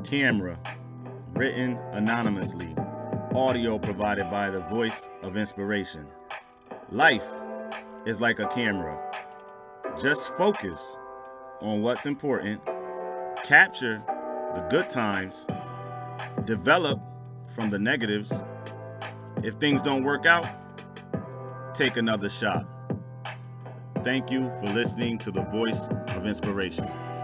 Camera, written anonymously. Audio provided by the voice of inspiration. Life is like a camera. Just focus on what's important, capture the good times, develop from the negatives. If things don't work out, take another shot. Thank you for listening to the Voice of Inspiration.